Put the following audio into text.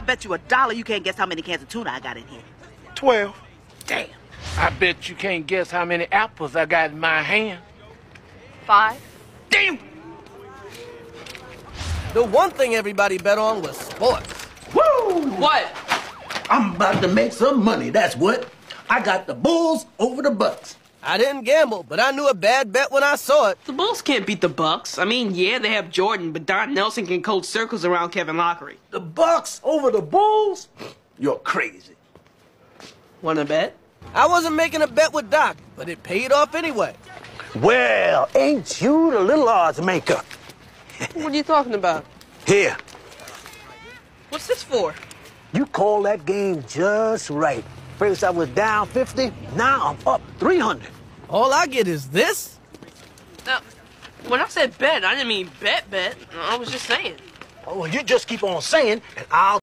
bet you $1 you can't guess how many cans of tuna I got in here. 12. Damn. I bet you can't guess how many apples I got in my hand. 5. Damn. The one thing everybody bet on was sports. Woo! What? I'm about to make some money, that's what. I got the Bulls over the Bucks. I didn't gamble, but I knew a bad bet when I saw it. The Bulls can't beat the Bucks. I mean, yeah, they have Jordan, but Don Nelson can coach circles around Kevin Lockery. The Bucks over the Bulls? You're crazy. Wanna bet? I wasn't making a bet with Doc, but it paid off anyway. Well, ain't you the little odds maker? What are you talking about? Here, What's this for? you call that game just right. First I was down 50, now I'm up 300. All I get is this? Now, when I said bet, I didn't mean bet. I was just saying. Oh, well, you just keep on saying, and I'll